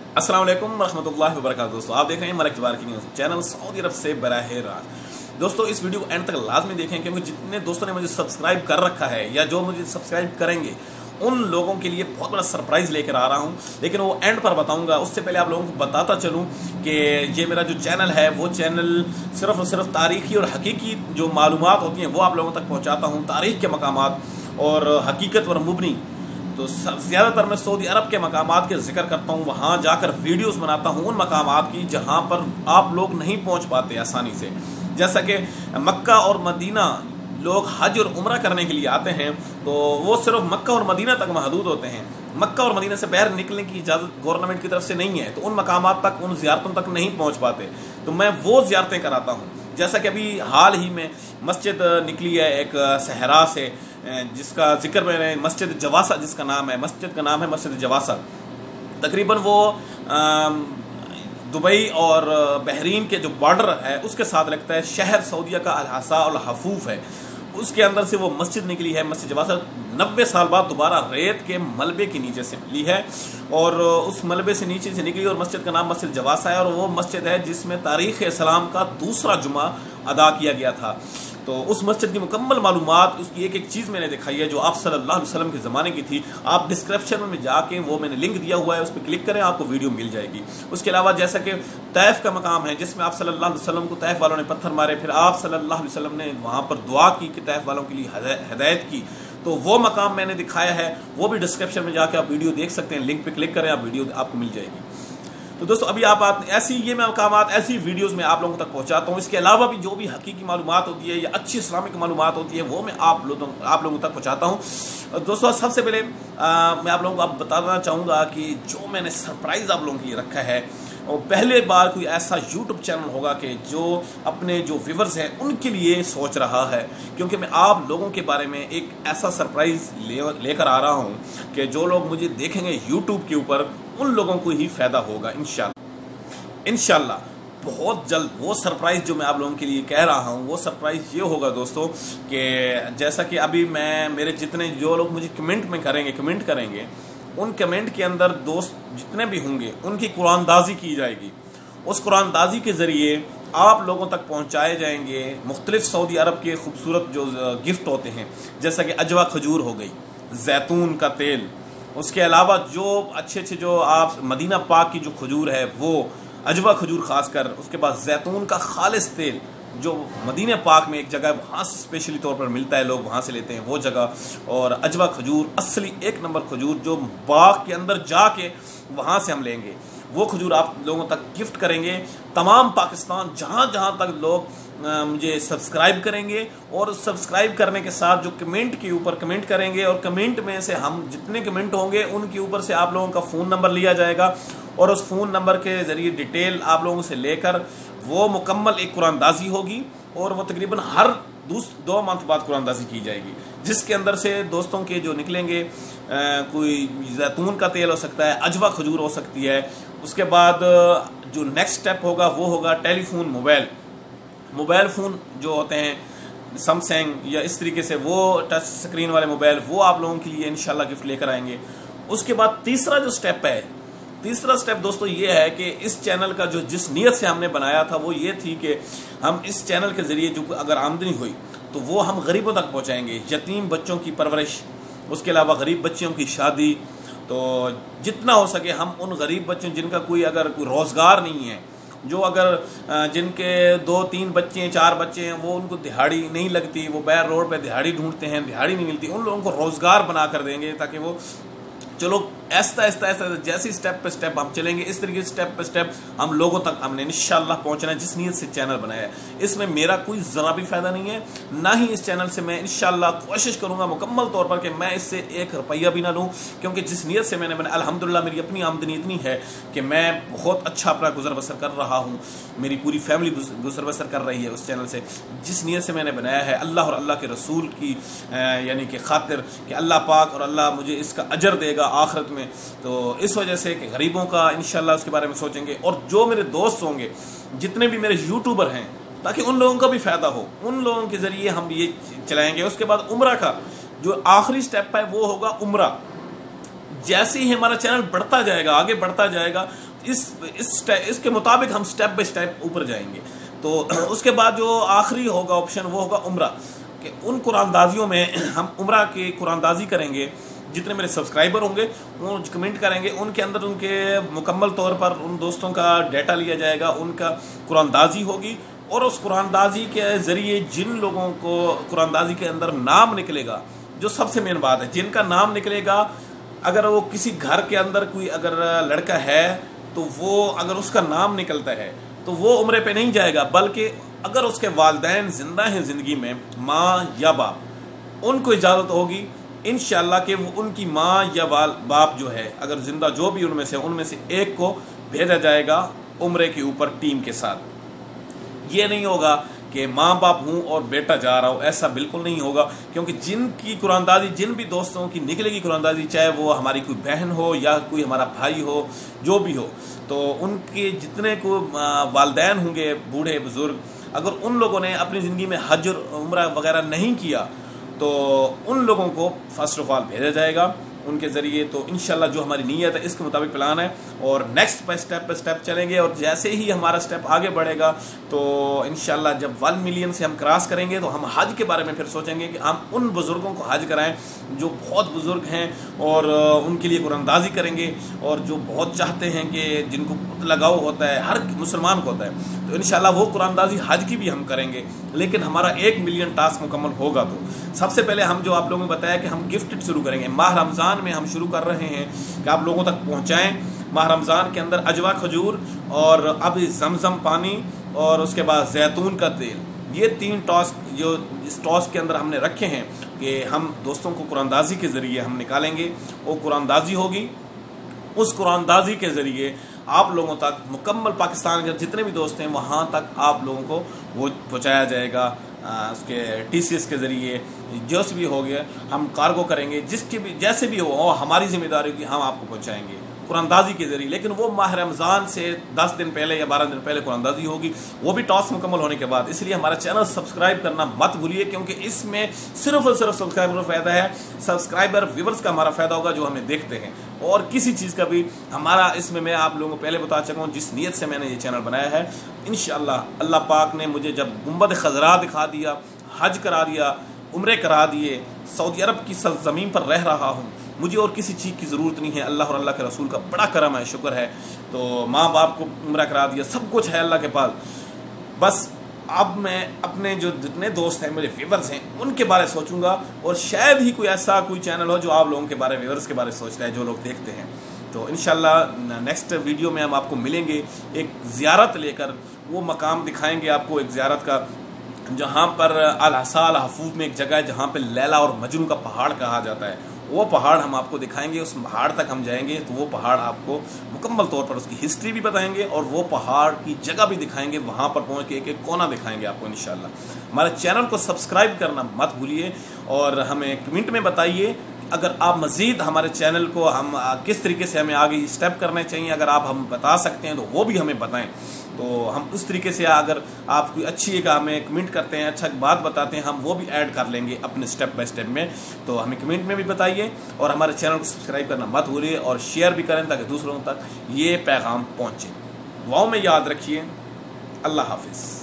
अस्सलाम वालेकुम रहमतुल्लाहि व बरकातहू। दोस्तों आप देख रहे हैं मलक जवार की न्यूज़ चैनल सऊदी अरब से बराह रास्त। दोस्तों इस वीडियो को एंड तक लाजमी देखें क्योंकि जितने दोस्तों ने मुझे सब्सक्राइब कर रखा है या जो मुझे सब्सक्राइब करेंगे उन लोगों के लिए बहुत बड़ा सरप्राइज़ लेकर आ रहा हूं, लेकिन वो एंड पर बताऊंगा। उससे पहले आप लोगों को बताता चलूं कि ये मेरा जो चैनल है वो चैनल सिर्फ और सिर्फ तारीखी और हकीकी जो मालूमात होती हैं वो आप लोगों तक पहुँचाता हूँ। तारीख के मकामात और हकीकत पर मुबनी तो ज़्यादातर मैं सऊदी अरब के मकामात के जिक्र करता हूँ, वहाँ जाकर वीडियोस बनाता हूँ उन मकामात की जहाँ पर आप लोग नहीं पहुँच पाते आसानी से। जैसा कि मक्का और मदीना लोग हज और उम्रा करने के लिए आते हैं तो वो सिर्फ मक्का और मदीना तक महदूद होते हैं। मक्का और मदीना से बाहर निकलने की इजाज़त गवर्नमेंट की तरफ से नहीं है, तो उन मकामात तक, उन ज़ियारतों तक नहीं पहुँच पाते, तो मैं वो ज़ियारतें कराता हूँ। जैसा कि अभी हाल ही में मस्जिद निकली है एक सहरा से, जिसका जिक्र मैंने, मस्जिद जवासा जिसका नाम है, मस्जिद का नाम है मस्जिद जवासा। तकरीबन वो दुबई और बहरीन के जो बॉर्डर है उसके साथ लगता है। शहर सऊदीया का अल-हसा और हफूफ है, उसके अंदर से वो मस्जिद निकली है। मस्जिद जवासा 90 साल बाद दोबारा रेत के मलबे के नीचे से मिली है और उस मलबे से नीचे से निकली और मस्जिद का नाम मस्जिद जवासा है। और वो मस्जिद है जिसमें तारीख़ इस्लाम का दूसरा जुमा अदा किया गया था। तो उस मस्जिद की मुकम्मल मालूमात, उसकी एक एक चीज़ मैंने दिखाई है जो आप सल्लल्लाहु अलैहि वसल्लम के ज़माने की थी। आप डिस्क्रिप्शन में जाके वो मैंने लिंक दिया हुआ है, उस पर क्लिक करें, आपको वीडियो मिल जाएगी। उसके अलावा जैसा कि तैफ का मकाम है जिसमें आप सल्लल्लाहु अलैहि वसल्लम को तैफ वालों ने पत्थर मारे, फिर आप सल्लल्लाहु अलैहि वसल्लम ने वहाँ पर दुआ की कि तैफ वालों के लिए हिदायत की, तो वो मकाम मैंने दिखाया है। वो भी डिस्क्रिप्शन में जाके आप वीडियो देख सकते हैं, लिंक पे क्लिक करें, आप वीडियो आपको मिल जाएगी। तो दोस्तों अभी आप ऐसी ये मैं मकामात ऐसी वीडियोस में आप लोगों तक पहुंचाता हूँ। इसके अलावा भी जो भी हकीकी मालूमात होती है या अच्छी इस्लामिक मालूमात होती है वो मैं आप लोगों तक पहुंचाता हूँ। दोस्तों सबसे पहले मैं आप लोगों को बताना चाहूँगा कि जो मैंने सरप्राइज़ आप लोगों के लिए रखा है, और पहले बार कोई ऐसा यूट्यूब चैनल होगा कि जो अपने जो व्यूवर्स हैं उनके लिए सोच रहा है, क्योंकि मैं आप लोगों के बारे में एक ऐसा सरप्राइज़ लेकर आ रहा हूं कि जो लोग मुझे देखेंगे यूट्यूब के ऊपर उन लोगों को ही फ़ायदा होगा इंशाल्लाह। बहुत जल्द वो सरप्राइज़ जो मैं आप लोगों के लिए कह रहा हूँ वो सरप्राइज़ ये होगा दोस्तों कि जैसा कि अभी मेरे जितने जो लोग मुझे कमेंट करेंगे उन कमेंट के अंदर दोस्त जितने भी होंगे उनकी कुरानदाजी की जाएगी। उस कुरानदाजी के ज़रिए आप लोगों तक पहुंचाए जाएंगे मुख्तलिफ सऊदी अरब के खूबसूरत जो गिफ्ट होते हैं, जैसा कि अजवा खजूर हो गई, जैतून का तेल, उसके अलावा जो अच्छे जो आप मदीना पाक की जो खजूर है वो अजवा खजूर खासकर, उसके बाद जैतून का खालिस तेल जो मदीना पाक में एक जगह वहाँ से स्पेशली तौर पर मिलता है, लोग वहाँ से लेते हैं वो जगह, और अजवा खजूर असली एक नंबर खजूर जो बाग के अंदर जाके वहाँ से हम लेंगे, वो खजूर आप लोगों तक गिफ्ट करेंगे। तमाम पाकिस्तान जहाँ जहाँ तक लोग मुझे सब्सक्राइब करेंगे और सब्सक्राइब करने के साथ जो कमेंट के ऊपर कमेंट करेंगे, और कमेंट में से हम जितने कमेंट होंगे उनके ऊपर से आप लोगों का फ़ोन नंबर लिया जाएगा और उस फ़ोन नंबर के ज़रिए डिटेल आप लोगों से लेकर वो मुकम्मल एक कुरानदाजी होगी और वो तकरीबन हर 2 मंथ बाद कुरानदाजी की जाएगी, जिसके अंदर से दोस्तों के जो निकलेंगे कोई जैतून का तेल हो सकता है, अजवा खजूर हो सकती है। उसके बाद जो नेक्स्ट स्टेप होगा वो होगा टेलीफोन, मोबाइल फ़ोन जो होते हैं सैमसंग या इस तरीके से वो टच स्क्रीन वाले मोबाइल, वो आप लोगों के लिए इंशाल्लाह गिफ्ट लेकर आएंगे। उसके बाद तीसरा स्टेप दोस्तों ये है कि इस चैनल का जो जिस नीयत से हमने बनाया था वो ये थी कि हम इस चैनल के ज़रिए जो अगर आमदनी हुई तो वो हम गरीबों तक पहुँचाएँगे, यतीम बच्चों की परवरिश, उसके अलावा गरीब बच्चियों की शादी। तो जितना हो सके हम उन गरीब बच्चों जिनका कोई रोज़गार नहीं है, जो अगर जिनके 2-3 बच्चे 4 बच्चे हैं, वो उनको दिहाड़ी नहीं लगती, वो बाहर रोड पे दिहाड़ी ढूंढते हैं, दिहाड़ी नहीं मिलती, उन लोगों को रोज़गार बना कर देंगे ताकि वो चलो ऐसा जैसे स्टेप पे स्टेप हम चलेंगे, इस तरीके से स्टेप पे स्टेप हम लोगों तक हमने इंशाल्लाह पहुंचना है जिस नीयत से चैनल बनाया है। इसमें मेरा कोई ज़रा भी फ़ायदा नहीं है, ना ही इस चैनल से मैं इंशाल्लाह कोशिश करूंगा मुकम्मल तौर पर कि मैं इससे 1 रुपया भी ना लूँ, क्योंकि जिस नीयत से मैंने बनाया अल्हम्दुलिल्लाह मेरी अपनी आमदनी इतनी है कि मैं बहुत अच्छा अपना गुजर बसर कर रहा हूँ, मेरी पूरी फैमिली गुजर बसर कर रही है उस चैनल से। जिस नीयत से मैंने बनाया है अल्लाह और अल्लाह के रसूल की यानी कि खातिर कि अल्लाह पाक और अल्लाह मुझे इसका अजर देगा आखिरत में, तो इस वजह से कि गरीबों का इंशाल्लाह उसके बारे में सोचेंगे। और जो मेरे दोस्त होंगे, जितने भी मेरे यूट्यूबर हैं, ताकि उन लोगों का भी फ़ायदा हो, उन लोगों के ज़रिए हम ये चलाएंगे। उसके बाद उम्रा का जो आखिरी स्टेप है वो होगा उम्रा। जैसे ही हमारा चैनल बढ़ता जाएगा, आगे बढ़ता जाएगा, اس کے مطابق ہم سٹیپ بائی سٹیپ اوپر جائیں گے. تو اس کے بعد جو آخری ہوگا آپشن وہ ہوگا عمرہ، کہ ان قرآن دازیوں میں ہم عمرہ کی قرآن دازی کریں گے. جتنے میرے سبسکرائبر ہوں گے وہ کمنٹ کریں گے، ان کے اندر ان کے مکمل طور پر ان دوستوں کا ڈیٹا لیا جائے گا، ان کا قرآن دازی ہوگی، اور اس قرآن دازی کے ذریعے جن لوگوں کو قرآن دازی کے اندر نام نکلے گا، جو سب سے مین بات ہے، جن کا نام نکلے گا، اگر وہ کسی گھر کے اندر کوئی اگر لڑکا ہے تو وہ اگر اس کا نام نکلتا ہے تو وہ عمرے پہ نہیں جائے گا، بلکہ اگر اس کے والدین زندہ ہیں زندگی میں، ماں یا باپ، ان کو اجازت ہوگی انشاءاللہ کہ وہ ان کی ماں یا باپ جو ہے اگر زندہ جو بھی ان میں سے ایک کو بھیجا جائے گا عمرے کے اوپر ٹیم کے ساتھ. یہ نہیں ہوگا کہ ماں باپ ہوں اور بیٹا جا رہا ہو، ایسا بالکل نہیں ہوگا، کیونکہ جن کی قرآن دازی، جن بھی دوستوں کی نکلے گی قرآن دازی، چاہے وہ ہماری کوئی بہن ہو یا کوئی ہمارا بھائی ہو، جو بھی ہو، تو ان کے جتنے کو والدین ہوں گے بوڑھے بزرگ، اگر ان لوگوں نے اپنی زندگی میں حج اور عمرہ وغیرہ نہیں کیا تو ان لوگوں کو فرسٹ آف آل بھیجا جائے گا ان کے ذریعے. تو انشاءاللہ جو ہماری نیت ہے اس کے مطابق پلان ہے، اور نیکسٹ پہ اسٹیپ چلیں گے، اور جیسے ہی ہمارا اسٹیپ آگے بڑھے گا تو انشاءاللہ جب 1 ملین سے ہم کراس کریں گے تو ہم حج کے بارے میں پھر سوچیں گے کہ ہم ان بزرگوں کو حج کرائیں جو بہت بزرگ ہیں، اور ان کے لیے قرآن دازی کریں گے، اور جو بہت چاہتے ہیں کہ جن کو لگاؤ ہوتا ہے، ہر مسلمان کو ہوتا ہے، تو انشاءاللہ وہ قرآن دازی حج کی بھی ہم کریں گے. لیکن ہمارا 1 ملین ٹاسک مکمل ہوگا تو سب سے پہلے ہم جو آپ لوگوں نے بتایا کہ ہم گفٹڈ شروع کریں گے. ماہ رمضان میں ہم شروع کر رہے ہیں کہ آپ لوگوں تک پہنچائیں. ماہ رمضان کے اندر اجوا کھجور اور اب زمزم پانی اور اس کے بعد زیتون کا تیل، یہ 3 ٹاسک جو اس ٹاسک کے اندر ہم نے رکھے ہیں کہ ہم دوستوں کو قرآن دازی کے ذریعے ہم نکالیں گے. وہ قرآن دازی ہوگی، اس قرآن دازی کے ذریعے آپ لوگوں تک مکمل پاکستان کے جتنے بھی دوست ہیں وہاں تک آپ لوگوں کو وہ پہنچایا جائے گا. اس کے TCS کے ذریعے جو بھی ہو گیا ہم کارگو کریں گے، جس کی بھی جیسے بھی ہو ہماری ذمہ داری ہوگی، ہم آپ کو پہنچائیں گے قرآن دازی کے ذریعے. لیکن وہ ماہ رمضان سے 10 دن پہلے یا 12 دن پہلے قرآن دازی ہوگی، وہ بھی ٹاسک مکمل ہونے کے بعد. اس لیے ہمارا چینل سبسکرائب کرنا مت بھولیے، کیونکہ اس میں صرف اور صرف سبسکرائبر کا فائدہ ہے، سبسکرائبر ویورز کا ہمارا فائدہ ہوگا جو ہمیں دیکھتے ہیں، اور کسی چیز کا بھی ہمارا اس میں آپ لوگوں کو پہلے بتا چکا ہوں جس نیت سے میں نے یہ چینل بنایا ہے. انشاءاللہ اللہ پاک نے مجھے جب گنبد خضرا دکھا دیا، حج کرا دیا، عمرے کرا دیے، سعودی عرب کی سرزمین پر رہ رہا ہوں، مجھے اور کسی چیز کی ضرورت نہیں ہے. اللہ اور اللہ کے رسول کا بڑا کرم ہے، شکر ہے. تو ماں باپ کو عمرہ کرا دیا، سب کچھ ہے اللہ کے پاس. بس اب میں اپنے جو جتنے دوست ہیں، میرے ویورز ہیں، ان کے بارے سوچوں گا، اور شاید ہی کوئی ایسا کوئی چینل ہو جو آپ لوگوں کے بارے ویورز کے بارے سوچتا ہے، جو لوگ دیکھتے ہیں. تو انشاءاللہ نیکسٹ ویڈیو میں ہم آپ کو ملیں گے ایک زیارت لے کر. وہ مقام دکھائیں گے آپ کو ایک زیارت کا، جہاں پر الحصا الحفوف میں ایک جگہ ہے جہاں پہ لیلا اور مجنون کا پہاڑ کہا جاتا ہے. وہ پہاڑ ہم آپ کو دکھائیں گے. اس پہاڑ تک ہم جائیں گے تو وہ پہاڑ آپ کو مکمل طور پر اس کی ہسٹری بھی بتائیں گے، اور وہ پہاڑ کی جگہ بھی دکھائیں گے. وہاں پر پہنچ کے ایک ایک کونا دکھائیں گے آپ کو انشاءاللہ. ہمارے چینل کو سبسکرائب کرنا مت بھولیے، اور ہمیں کمنٹ میں بتائیے اگر آپ مزید ہمارے چینل کو ہم کس طریقے سے ہمیں آگے اسٹیپ کرنے چاہیے. اگر آپ ہم بتا سکتے ہیں تو وہ بھی ہمیں بتائیں، تو ہم اس طریقے سے اگر آپ کوئی اچھی ایک ہمیں کمنٹ کرتے ہیں، اچھا بات بتاتے ہیں، ہم وہ بھی ایڈ کر لیں گے اپنے اسٹیپ بائی اسٹیپ میں. تو ہمیں کمنٹ میں بھی بتائیے، اور ہمارے چینل کو سبسکرائب کرنا مت بھولیے، اور شیئر بھی کریں تاکہ دوسروں تک یہ پیغام پہنچے. دعاؤں میں یاد رکھیے. اللہ حافظ.